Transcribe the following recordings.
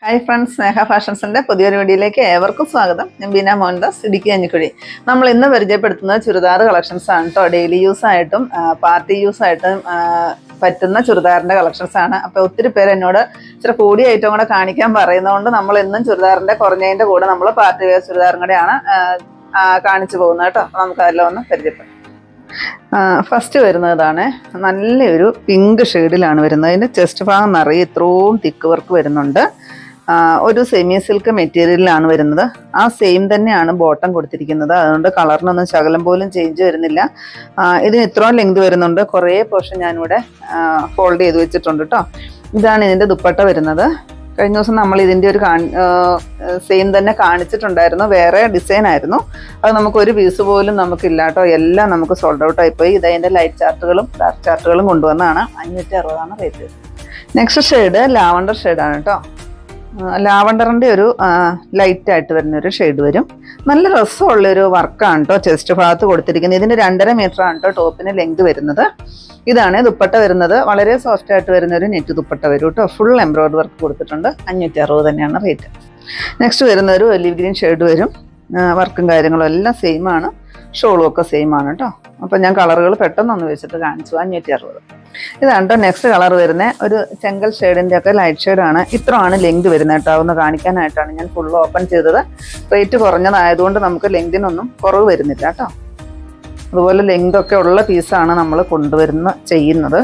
Hi friends, സ്നേഹ ഫാഷൻസിൻ്റെ പുതിയൊരു വീഡിയോയിലേക്ക് ഏവർക്കും സ്വാഗതം. ഞാൻ ബീന മോഹൻദാസ്, ഇടുക്കി കഞ്ഞിക്കുഴി. നമ്മൾ ഇന്ന് പരിചയപ്പെടുത്തുന്നത് ചുരിദാർ കളക്ഷൻസ് ആണ് കേട്ടോ. ഡെയിലി യൂസ് ആയിട്ടും പാർട്ടി യൂസ് ആയിട്ടും പറ്റുന്ന ചുരിദാറിൻ്റെ കളക്ഷൻസ് ആണ്. അപ്പോൾ ഒത്തിരി പേര് എന്നോട് ഇച്ചിരി കൂടിയ ഐറ്റം കൂടെ കാണിക്കാൻ പറയുന്നതുകൊണ്ട് നമ്മൾ എന്നും ചുരിദാറിൻ്റെ കുറഞ്ഞതിൻ്റെ കൂടെ നമ്മൾ പാർട്ടി വെയർ ചുരിദാറും കൂടെയാണ് കാണിച്ചു പോകുന്നത് കേട്ടോ. അപ്പോൾ നമുക്കതെല്ലാം ഒന്ന് പരിചയപ്പെടാം. ഫസ്റ്റ് വരുന്നതാണ് നല്ലൊരു പിങ്ക് ഷെയ്ഡിലാണ് വരുന്നത്. അതിൻ്റെ ചെസ്റ്റ് ഭാഗം നിറയെ ഇത്രയും തിക്ക് വർക്ക് വരുന്നുണ്ട്. ഒരു സെമി സിൽക്ക് മെറ്റീരിയലാണ് വരുന്നത്. ആ സെയിം തന്നെയാണ് ബോട്ടം കൊടുത്തിരിക്കുന്നത്. അതുകൊണ്ട് കളറിനൊന്നും ശകലം പോലും ചേഞ്ച് വരുന്നില്ല. ഇതിന് ഇത്രയും ലെങ്ത് വരുന്നുണ്ട്. കുറേ പോർഷൻ ഞാനിവിടെ ഫോൾഡ് ചെയ്ത് വെച്ചിട്ടുണ്ട് കേട്ടോ. ഇതാണ് ഇതിൻ്റെ ദുപ്പട്ട വരുന്നത്. കഴിഞ്ഞ ദിവസം നമ്മൾ ഇതിൻ്റെ ഒരു സെയിം തന്നെ കാണിച്ചിട്ടുണ്ടായിരുന്നു. വേറെ ഡിസൈൻ ആയിരുന്നു. അത് നമുക്കൊരു പീസ് പോലും നമുക്കില്ല കേട്ടോ. എല്ലാം നമുക്ക് സോൾഡ് ഔട്ട് ആയിപ്പോയി. ഇതതിൻ്റെ ലൈറ്റ് ചാർട്ടുകളും ഡാർക്ക് ചാർട്ടുകളും കൊണ്ടുവന്നതാണ്. 560 റേറ്റ്. നെക്സ്റ്റ് ഷെയ്ഡ് ലാവണ്ടർ ഷെയ്ഡാണ് കേട്ടോ. ലാവണ്ടറിൻ്റെ ഒരു ലൈറ്റായിട്ട് വരുന്നൊരു ഷെയ്ഡ് വരും. നല്ല രസമുള്ളൊരു വർക്കാണ് കേട്ടോ ചെസ്റ്റ് ഭാഗത്ത് കൊടുത്തിരിക്കുന്നത്. ഇതിന് 2.5 മീറ്ററാണ് കേട്ടോ ടോപ്പിന് ലെങ്ത് വരുന്നത്. ഇതാണ് ദുപ്പട്ട വരുന്നത്. വളരെ സോഫ്റ്റ് ആയിട്ട് വരുന്നൊരു നെറ്റ് ദുപ്പട്ട വരും കേട്ടോ. ഫുൾ എംബ്രോയിഡറി വർക്ക് കൊടുത്തിട്ടുണ്ട്. 560 തന്നെയാണ് റേറ്റ്. നെക്സ്റ്റ് വരുന്ന ഒരു ഒലിവ് ഗ്രീൻ ഷെയ്ഡ് വരും. വർക്കും കാര്യങ്ങളും എല്ലാം സെയിം ആണ്. ഷോളും ഒക്കെ സെയിം ആണ് കേട്ടോ. അപ്പോൾ ഞാൻ കളറുകൾ പെട്ടെന്നൊന്ന് വെച്ചിട്ട് കാണിച്ചു. 560. ഇതാണ് കേട്ടോ നെക്സ്റ്റ് കളർ വരുന്നത്. ഒരു ചെങ്കൽ ഷെയ്ഡിൻ്റെ ഒക്കെ ലൈറ്റ് ഷെയ്ഡാണ്. ഇത്രയാണ് ലെങ്ത് വരുന്നത് കേട്ടോ. ഒന്ന് കാണിക്കാനായിട്ടാണ് ഞാൻ ഫുൾ ഓപ്പൺ ചെയ്തത്. റേറ്റ് കുറഞ്ഞതായതുകൊണ്ട് നമുക്ക് ലെങ്തിനൊന്നും കുറവ് വരുന്നില്ല കേട്ടോ. അതുപോലെ ലെങ്ത് ഒക്കെ ഉള്ള പീസാണ് നമ്മൾ ചെയ്യുന്നത്.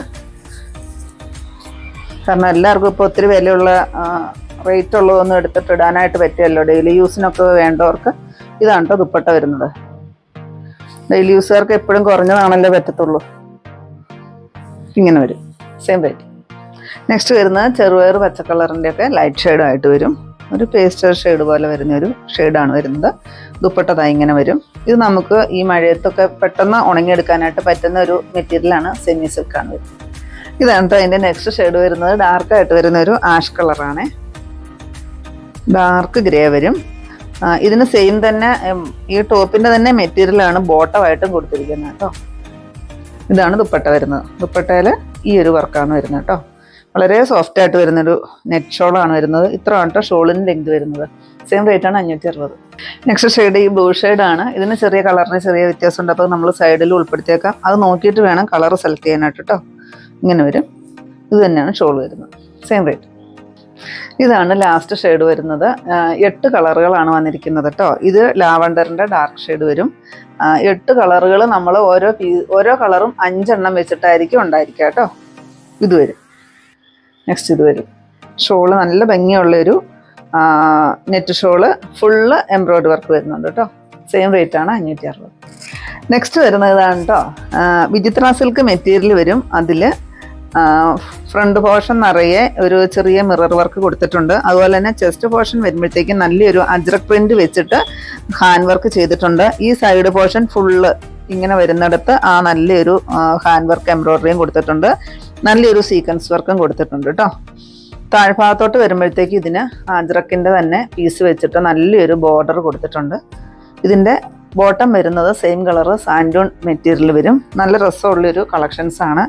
കാരണം എല്ലാവർക്കും ഇപ്പോൾ ഒത്തിരി വിലയുള്ള റേറ്റ് ഉള്ളതൊന്നും എടുത്തിട്ട് ഇടാനായിട്ട് പറ്റുമല്ലോ. ഡെയിലി യൂസിനൊക്കെ വേണ്ടവർക്ക് ഇതാണ് കേട്ടോ ദുപ്പട്ട വരുന്നത്. ഡെയിലി യൂസുകാർക്ക് എപ്പോഴും കുറഞ്ഞതാണല്ലോ പറ്റത്തുള്ളൂ. ഇങ്ങനെ വരും. Same rate. നെക്സ്റ്റ് വരുന്നത് ചെറുപയർ പച്ചക്കളറിൻ്റെ ഒക്കെ ലൈറ്റ് ഷെയ്ഡായിട്ട് വരും. ഒരു പേസ്റ്റർ ഷെയ്ഡ് പോലെ വരുന്ന ഒരു ഷെയ്ഡാണ് വരുന്നത്. ദുപ്പട്ട ഇങ്ങനെ വരും. ഇത് നമുക്ക് ഈ മഴയത്തൊക്കെ പെട്ടെന്ന് ഉണങ്ങിയെടുക്കാനായിട്ട് പറ്റുന്ന ഒരു മെറ്റീരിയലാണ്. സെമി സിൽക്കാണ് വരുന്നത്. ഇതാണ് കേട്ടോ അതിൻ്റെ നെക്സ്റ്റ് ഷെയ്ഡ് വരുന്നത്. ഡാർക്കായിട്ട് വരുന്ന ഒരു ആഷ് കളറാണ്. ഡാർക്ക് ഗ്രേ വരും. ഇതിന് സെയിം തന്നെ ഈ ടോപ്പിൻ്റെ തന്നെ മെറ്റീരിയലാണ് ബോട്ടമായിട്ടും കൊടുത്തിരിക്കുന്നത് കേട്ടോ. ഇതാണ് ദുപ്പട്ട വരുന്നത്. ദുപ്പട്ടയിൽ ഈ ഒരു വർക്കാണ് വരുന്നത് കേട്ടോ. വളരെ സോഫ്റ്റ് ആയിട്ട് വരുന്നൊരു നെറ്റ് ഷോളാണ് വരുന്നത്. ഇത്രയാണ് കേട്ടോ ഷോളിന് ലെങ്ത് വരുന്നത്. സെയിം റേറ്റാണ് 560. നെക്സ്റ്റ് ഷെയ്ഡ് ഈ ബ്ലൂ ഷെയ്ഡാണ്. ഇതിന് ചെറിയ കളറിന് ചെറിയ വ്യത്യാസമുണ്ട്. അപ്പോൾ നമ്മൾ സൈഡിൽ ഉൾപ്പെടുത്തിയേക്കാം. അത് നോക്കിയിട്ട് വേണം കളർ സെലക്ട് ചെയ്യാനായിട്ട് കേട്ടോ. ഇങ്ങനെ വരും. ഇത് തന്നെയാണ് ഷോൾ വരുന്നത്. Same rate. ഇതാണ് ലാസ്റ്റ് ഷെയ്ഡ് വരുന്നത്. 8 കളറുകളാണ് വന്നിരിക്കുന്നത് കേട്ടോ. ഇത് ലാവണ്ടറിൻ്റെ ഡാർക്ക് ഷെയ്ഡ് വരും. 8 കളറുകൾ നമ്മൾ ഓരോ കളറും 5 എണ്ണം വെച്ചിട്ടായിരിക്കും ഉണ്ടായിരിക്കുക കേട്ടോ. ഇത് വരും. നെക്സ്റ്റ് ഇത് വരും. ഷോള് നല്ല ഭംഗിയുള്ളൊരു net shawl full embroidery work വരുന്നുണ്ട് കേട്ടോ. സെയിം റേറ്റ് ആണ് 560. നെക്സ്റ്റ് വരുന്നത് ഇതാണ് കേട്ടോ. വിചിത്ര സിൽക്ക് മെറ്റീരിയൽ വരും. അതിൽ ഫ്രണ്ട് പോർഷൻ നിറയെ ഒരു ചെറിയ മിറർ വർക്ക് കൊടുത്തിട്ടുണ്ട്. അതുപോലെ തന്നെ ചെസ്റ്റ് പോർഷൻ വരുമ്പോഴത്തേക്കും നല്ലൊരു അജ്രക് പ്രിന്റ് വെച്ചിട്ട് ഹാൻഡ് വർക്ക് ചെയ്തിട്ടുണ്ട്. ഈ സൈഡ് പോർഷൻ ഫുള്ള് ഇങ്ങനെ വരുന്നിടത്ത് നല്ലൊരു ഹാൻഡ് വർക്ക് എംബ്രോയിഡറിയും കൊടുത്തിട്ടുണ്ട്. നല്ലൊരു സീക്വൻസ് വർക്കും കൊടുത്തിട്ടുണ്ട് കേട്ടോ. താഴ്ഭാഗത്തോട്ട് വരുമ്പോഴത്തേക്ക് ഇതിന് അജ്രക്കിൻ്റെ തന്നെ പീസ് വെച്ചിട്ട് നല്ലൊരു ബോർഡർ കൊടുത്തിട്ടുണ്ട്. ഇതിൻ്റെ ബോട്ടം വരുന്നത് സെയിം കളറ് സാൻഡൂൺ മെറ്റീരിയൽ വരും. നല്ല രസമുള്ളൊരു കളക്ഷൻസാണ്.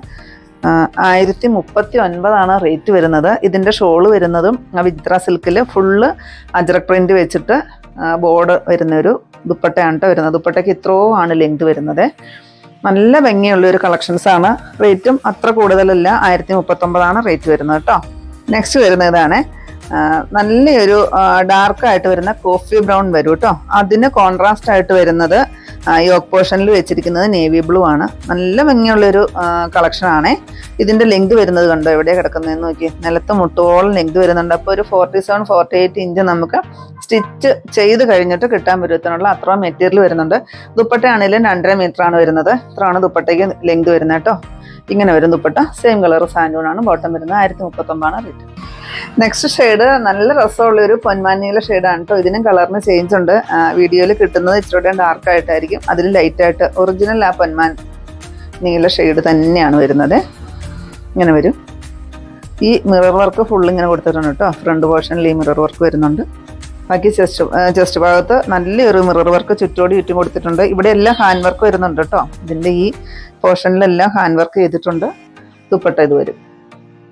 1039 റേറ്റ് വരുന്നത്. ഇതിൻ്റെ ഷോള് വരുന്നതും വിചിത്ര സിൽക്കിൽ ഫുള്ള് അജ്രക് പ്രിന്റ് വെച്ചിട്ട് ബോർഡ് വരുന്നൊരു ദുപ്പട്ടയാണ് കേട്ടോ വരുന്നത്. ദുപ്പട്ടയ്ക്ക് ഇത്രയും ആണ് ലെങ്ത് വരുന്നത്. നല്ല ഭംഗിയുള്ളൊരു കളക്ഷൻസാണ്. റേറ്റും അത്ര കൂടുതലല്ല. 1039 റേറ്റ് വരുന്നത് കേട്ടോ. നെക്സ്റ്റ് വരുന്ന ഇതാണ്. നല്ലൊരു ഡാർക്കായിട്ട് വരുന്ന കോഫി ബ്രൗൺ വരും കേട്ടോ. അതിന് കോൺട്രാസ്റ്റ് ആയിട്ട് വരുന്നത് യോക്ക് പോർഷനിൽ വെച്ചിരിക്കുന്നത് നേവി ബ്ലൂ ആണ്. നല്ല ഭംഗിയുള്ളൊരു കളക്ഷനാണ്. ഇതിൻ്റെ ലെങ്ത് വരുന്നത് കണ്ടോ എവിടെയാണ് കിടക്കുന്നതെന്ന് നോക്കി. നിലത്ത് മുട്ടോളം ലെങ്ത് വരുന്നുണ്ട്. അപ്പോൾ ഒരു 47-48 ഇഞ്ച് നമുക്ക് സ്റ്റിച്ച് ചെയ്ത് കഴിഞ്ഞിട്ട് കിട്ടാൻ പറ്റുന്നുള്ള അത്ര മെറ്റീരിയൽ വരുന്നുണ്ട്. ദുപ്പട്ടയാണെങ്കിലും 2.5 മീറ്ററാണ് വരുന്നത്. ഇത്രയാണ് ദുപ്പട്ടയ്ക്ക് ലെങ്ത് വരുന്നത് കേട്ടോ. ഇങ്ങനെ വരും ദുപ്പട്ട. സെയിം കളർ സാൻഡൂണാണ് ബോട്ടം വരുന്നത്. 1039 റേറ്റ്. നെക്സ്റ്റ് ഷെയ്ഡ് നല്ല രസമുള്ളൊരു പൊന്മാനീല ഷെയ്ഡാണ് കേട്ടോ. ഇതിനും കളറിന് ചേഞ്ച് ഉണ്ട്. വീഡിയോയിൽ കിട്ടുന്നത് ഇച്ചിരി ഡാർക്കായിട്ടായിരിക്കും. അതിൽ ലൈറ്റായിട്ട് ഒറിജിനൽ പൊന്മാൻ നീല ഷെയ്ഡ് തന്നെയാണ് വരുന്നത്. ഇങ്ങനെ വരും. ഈ മിറർ വർക്ക് ഫുൾ ഇങ്ങനെ കൊടുത്തിട്ടുണ്ട് കേട്ടോ. ഫ്രണ്ട് പോർഷനിൽ ഈ മിറർ വർക്ക് വരുന്നുണ്ട്. ബാക്കി ചെസ്റ്റ് ഭാഗത്ത് നല്ലൊരു മിറർ വർക്ക് ചുറ്റും കൊടുത്തിട്ടുണ്ട്. ഇവിടെ എല്ലാം ഹാൻഡ് വർക്ക് വരുന്നുണ്ട് കേട്ടോ. ഇതിൻ്റെ ഈ പോർഷനിലെല്ലാം ഹാൻഡ് വർക്ക് ചെയ്തിട്ടുണ്ട്. ദുപ്പട്ട ഇത് വരും.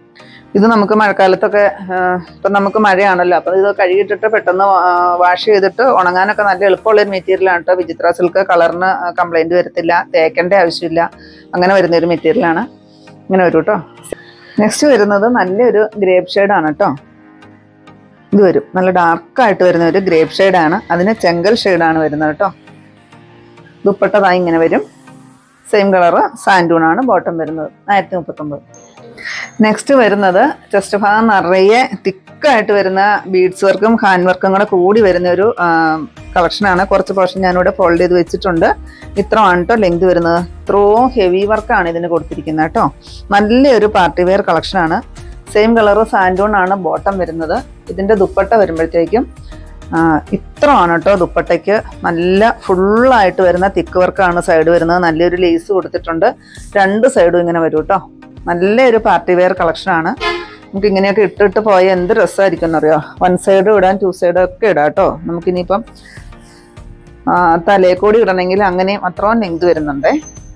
ഇത് നമുക്ക് മഴക്കാലത്തൊക്കെ ഇപ്പം നമുക്ക് മഴയാണല്ലോ, അപ്പം ഇത് കഴുകിയിട്ടിട്ട് പെട്ടെന്ന് വാഷ് ചെയ്തിട്ട് ഉണങ്ങാനൊക്കെ നല്ല എളുപ്പമുള്ളൊരു മെറ്റീരിയലാണ് കേട്ടോ. വിചിത്ര സിൽക്ക് കളറിന് കംപ്ലൈൻറ്റ് വരത്തില്ല, തേക്കേണ്ട ആവശ്യമില്ല, അങ്ങനെ വരുന്നൊരു മെറ്റീരിയലാണ്. ഇങ്ങനെ വരും കേട്ടോ. നെക്സ്റ്റ് വരുന്നത് നല്ലൊരു ഗ്രേപ്പ് ഷെയ്ഡാണ് കേട്ടോ. ഇത് വരും നല്ല ഡാർക്കായിട്ട് വരുന്ന ഒരു ഗ്രേപ്പ് ഷെയ്ഡാണ്. അതിന് ചെങ്കൽ ഷെയ്ഡാണ് വരുന്നത് കേട്ടോ. ദുപ്പട്ടതായി ഇങ്ങനെ വരും. സെയിം കളറ് സാൻഡൂണാണ് ബോട്ടം വരുന്നത്. 1039. നെക്സ്റ്റ് വരുന്നത് ചെസ്റ്റ് ഭാഗം നിറയെ തിക്കായിട്ട് വരുന്ന ബീഡ്സ് വർക്കും ഹാൻഡ് വർക്കും കൂടെ കൂടി വരുന്ന ഒരു കളക്ഷനാണ്. കുറച്ച് പോർഷൻ ഞാനിവിടെ ഫോൾഡ് ചെയ്ത് വെച്ചിട്ടുണ്ട്. ഇത്രയാണ് കേട്ടോ ലെങ്ത് വരുന്നത്. ഇത്രയും ഹെവി വർക്കാണ് ഇതിന് കൊടുത്തിരിക്കുന്നത് കേട്ടോ. നല്ലൊരു പാർട്ടി വെയർ കളക്ഷനാണ്. സെയിം കളറ് സാൻഡൂൺ ആണ് ബോട്ടം വരുന്നത്. ഇതിൻ്റെ ദുപ്പട്ട വരുമ്പോഴത്തേക്കും ഇത്രയാണ് കേട്ടോ. ദുപ്പട്ടയ്ക്ക് നല്ല ഫുള്ളായിട്ട് വരുന്ന തിക്ക് വർക്കാണ് സൈഡ് വരുന്നത്. നല്ലൊരു ലേസ് കൊടുത്തിട്ടുണ്ട്. 2 സൈഡും ഇങ്ങനെ വരും കേട്ടോ. നല്ലൊരു പാർട്ടി വെയർ കളക്ഷനാണ്. നമുക്ക് ഇങ്ങനെയൊക്കെ ഇട്ടിട്ട് പോയാൽ എന്ത് രസമായിരിക്കും എന്നറിയോ. 1 സൈഡും ഇടാൻ 2 സൈഡും ഒക്കെ ഇടാം കേട്ടോ. നമുക്കിനിയിപ്പം തലേക്കൂടി ഇടണമെങ്കിൽ അങ്ങനെയും അത്രയും ലെങ്ത് വരുന്നുണ്ടേ.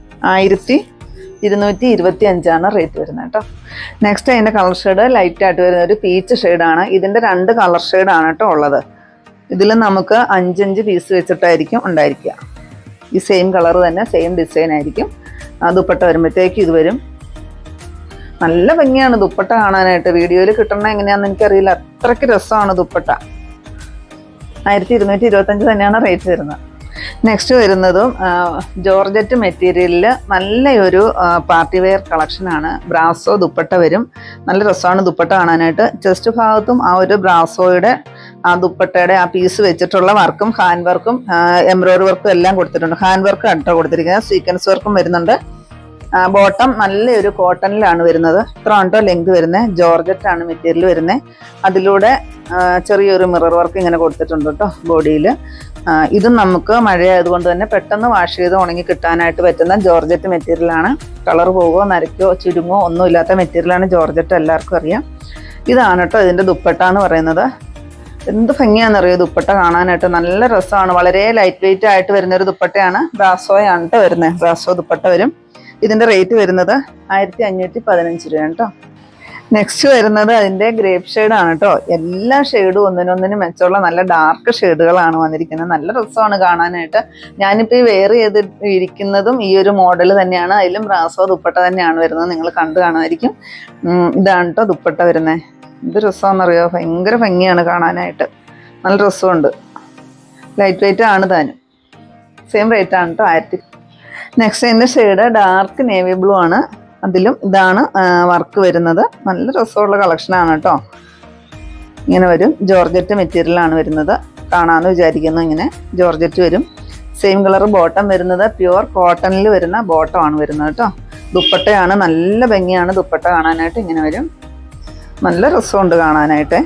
1225 റേറ്റ് വരുന്നത് കേട്ടോ. നെക്സ്റ്റ് അതിൻ്റെ കളർ ഷെയ്ഡ് ലൈറ്റായിട്ട് വരുന്ന ഒരു പീച്ച് ഷെയ്ഡാണ്. ഇതിൻ്റെ 2 കളർ ഷെയ്ഡാണ് കേട്ടോ ഉള്ളത്. ഇതിൽ നമുക്ക് 5 പീസ് വെച്ചിട്ടായിരിക്കും ഉണ്ടായിരിക്കുക. ഈ സെയിം കളർ തന്നെ സെയിം ഡിസൈൻ ആയിരിക്കും. ദുപ്പട്ട വരുമ്പോഴത്തേക്കും ഇത് വരും. നല്ല ഭംഗിയാണ് ദുപ്പട്ട കാണാനായിട്ട്. വീഡിയോയിൽ കിട്ടണ എങ്ങനെയാണെന്ന് എനിക്കറിയില്ല, അത്രയ്ക്ക് രസമാണ് ദുപ്പട്ട. 1225 തന്നെയാണ് റേറ്റ് വരുന്നത്. നെക്സ്റ്റ് വരുന്നതും ജോർജറ്റ് മെറ്റീരിയലിൽ നല്ലൊരു പാർട്ടി വെയർ കളക്ഷനാണ്. ബ്രാസോ ദുപ്പട്ട വരും. നല്ല രസമാണ് ദുപ്പട്ട കാണാനായിട്ട്. ചെസ്റ്റ് ഭാഗത്തും ആ ഒരു ബ്രാസോയുടെ ആ ദുപ്പട്ടയുടെ ആ പീസ് വെച്ചിട്ടുള്ള വർക്കും ഹാൻഡ് വർക്കും എംബ്രോയിഡറി വർക്കും എല്ലാം കൊടുത്തിട്ടുണ്ട്. ഹാൻഡ് വർക്ക് കേട്ടോ കൊടുത്തിരിക്കുന്നത്. സീക്വൻസ് വർക്കും വരുന്നുണ്ട്. ബോട്ടം നല്ലൊരു കോട്ടണിലാണ് വരുന്നത്. ഇത്രയാണ് കേട്ടോ ലെങ്ത് വരുന്നത്. ജോർജറ്റ് ആണ് മെറ്റീരിയൽ വരുന്നത്. അതിലൂടെ ചെറിയൊരു മിറർ വർക്ക് ഇങ്ങനെ കൊടുത്തിട്ടുണ്ട് കേട്ടോ ബോഡിയിൽ. ഇതും നമുക്ക് മഴയായതുകൊണ്ട് തന്നെ പെട്ടെന്ന് വാഷ് ചെയ്ത് ഉണങ്ങി കിട്ടാനായിട്ട് പറ്റുന്ന ജോർജറ്റ് മെറ്റീരിയലാണ്. കളർ പോവോ നരയ്ക്കോ ചുരുങ്ങോ ഒന്നുമില്ലാത്ത മെറ്റീരിയലാണ് ജോർജറ്റ്, എല്ലാവർക്കും അറിയാം. ഇതാണ് കേട്ടോ ഇതിൻ്റെ ദുപ്പട്ട എന്ന് പറയുന്നത്. എന്ത് ഭംഗിയാണെന്നറിയോ ദുപ്പട്ട കാണാനായിട്ട്. നല്ല രസമാണ്. വളരെ ലൈറ്റ് വെയിറ്റ് ആയിട്ട് വരുന്നൊരു ദുപ്പട്ടയാണ്. ബ്രാസോയാണ് കേട്ടോ വരുന്നത്. ബ്രാസോ ദുപ്പട്ട വരും. ഇതിൻ്റെ റേറ്റ് വരുന്നത് 1515 രൂപയാണ് കേട്ടോ. നെക്സ്റ്റ് വരുന്നത് അതിൻ്റെ ഗ്രേപ്പ് ഷെയ്ഡാണ് കേട്ടോ. എല്ലാ ഷെയ്ഡും ഒന്നിനൊന്നിനും മെച്ചമുള്ള നല്ല ഡാർക്ക് ഷെയ്ഡുകളാണ് വന്നിരിക്കുന്നത്. നല്ല രസമാണ് കാണാനായിട്ട്. ഞാനിപ്പോൾ ഈ വെയർ ചെയ്ത് ഇരിക്കുന്നതും ഈ ഒരു മോഡൽ തന്നെയാണ്. അതിലും ബ്രാസോ ദുപ്പട്ട തന്നെയാണ് വരുന്നത്. നിങ്ങൾ കണ്ടു കാണുമായിരിക്കും. ഇതാണ് കേട്ടോ ദുപ്പട്ട വരുന്നത്. എന്ത് രസമാണെന്നറിയോ. ഭയങ്കര ഭംഗിയാണ് കാണാനായിട്ട്. നല്ല രസമുണ്ട്. ലൈറ്റ് വെയിറ്റ് ആണ് താനും. സെയിം റേറ്റ് ആണ് കേട്ടോ 1000. നെക്സ്റ്റ് അതിൻ്റെ ഷെയ്ഡ് ഡാർക്ക് നേവി ബ്ലൂ ആണ്. അതിലും ഇതാണ് വർക്ക് വരുന്നത്. നല്ല രസമുള്ള കളക്ഷനാണ് കേട്ടോ. ഇങ്ങനെ വരും. ജോർജറ്റ് മെറ്റീരിയലാണ് വരുന്നത്. കാണാമെന്ന് വിചാരിക്കുന്നു. ഇങ്ങനെ ജോർജറ്റ് വരും. സെയിം കളർ ബോട്ടം വരുന്നത് പ്യുവർ കോട്ടണിൽ വരുന്ന ബോട്ടമാണ് വരുന്നത് കേട്ടോ. ദുപ്പട്ടയാണ്. നല്ല ഭംഗിയാണ് ദുപ്പട്ട കാണാനായിട്ട്. ഇങ്ങനെ വരും. നല്ല രസമുണ്ട് കാണാനായിട്ട്.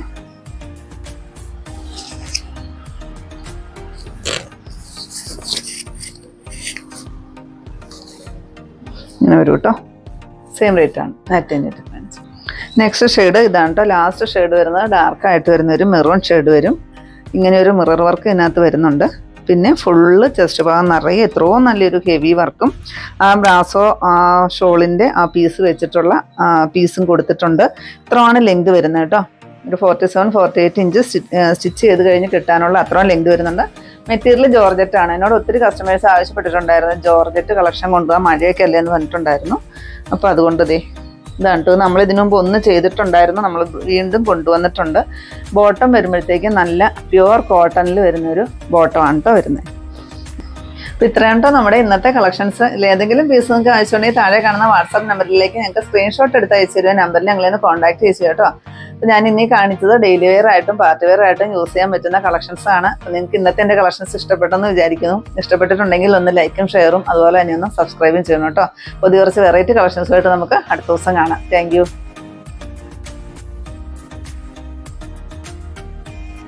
ഇങ്ങനെ വരും കേട്ടോ. സെയിം റേറ്റ് ആണ് 1525. നെക്സ്റ്റ് ഷെയ്ഡ് ഇതാണ് കേട്ടോ. ലാസ്റ്റ് ഷെയ്ഡ് വരുന്നത് ഡാർക്കായിട്ട് വരുന്ന ഒരു മെറൂൺ ഷെയ്ഡ് വരും. ഇങ്ങനെ ഒരു മിറർ വർക്ക് ഇതിനകത്ത് വരുന്നുണ്ട്. പിന്നെ ഫുള്ള് ചെസ്റ്റ് ഭാഗം നിറയെ എത്രയോ നല്ലൊരു ഹെവി വർക്കും ആ ബ്രാസോ ഷോളിൻ്റെ ആ പീസ് വെച്ചിട്ടുള്ള പീസും കൊടുത്തിട്ടുണ്ട്. ഇത്രയാണ് ലെങ്ത് വരുന്നത് കേട്ടോ. ഒരു 47-48 ഇഞ്ച് സ്റ്റിച്ച് ചെയ്ത് കഴിഞ്ഞ് കിട്ടാനുള്ള അത്രയും ലെങ്ത് വരുന്നുണ്ട്. മെറ്റീരിയൽ ജോർജറ്റ് ആണ്. എന്നോട് ഒത്തിരി കസ്റ്റമേഴ്സ് ആവശ്യപ്പെട്ടിട്ടുണ്ടായിരുന്നു ജോർജറ്റ് കളക്ഷൻ കൊണ്ടുപോകാൻ, മഴയൊക്കെ അല്ലേ എന്ന് പറഞ്ഞിട്ടുണ്ടായിരുന്നു. അപ്പോൾ അതുകൊണ്ട് ഇതാണ് കേട്ടോ. നമ്മൾ ഇതിനു മുമ്പ് ഒന്ന് ചെയ്തിട്ടുണ്ടായിരുന്നു. നമ്മൾ വീണ്ടും കൊണ്ടുവന്നിട്ടുണ്ട്. ബോട്ടം വരുമ്പോഴത്തേക്കും നല്ല പ്യുവർ കോട്ടണിൽ വരുന്നൊരു ബോട്ടമാണ് കേട്ടോ വരുന്നത്. അപ്പോൾ ഇത്രയാണ് കേട്ടോ നമ്മുടെ ഇന്നത്തെ കളക്ഷൻസ്. ഏതെങ്കിലും പീസ് നിങ്ങൾക്ക് ആവശ്യമുണ്ടെങ്കിൽ താഴെ കാണുന്ന വാട്സാപ്പ് നമ്പറിലേക്ക് ഞങ്ങൾക്ക് സ്ക്രീൻഷോട്ട് എടുത്ത് അയച്ചു തരുക. നമ്പറിൽ ഞങ്ങളൊന്ന് കോൺടാക്ട് ചെയ്തു കേട്ടോ. അപ്പോൾ ഞാൻ ഇനി കാണിച്ചത് ഡെയിലി വെയർ ആയിട്ടും പാർട്ടി വെയർ ആയിട്ടും യൂസ് ചെയ്യാൻ പറ്റുന്ന കളക്ഷൻസ് ആണ്. അപ്പോൾ നിങ്ങൾക്ക് ഇന്നത്തെ എൻ്റെ കളക്ഷൻസ് ഇഷ്ടപ്പെട്ടെന്ന് വിചാരിക്കുന്നു. ഇഷ്ടപ്പെട്ടിട്ടുണ്ടെങ്കിൽ ഒന്ന് ലൈക്കും ഷെയറും അതുപോലെ തന്നെ ഒന്ന് സബ്സ്ക്രൈബും ചെയ്യണം കേട്ടോ. പുതിയ കുറച്ച് വെറൈറ്റി കളക്ഷൻസുമായിട്ട് നമുക്ക് അടുത്ത ദിവസം കാണാം. Thank U.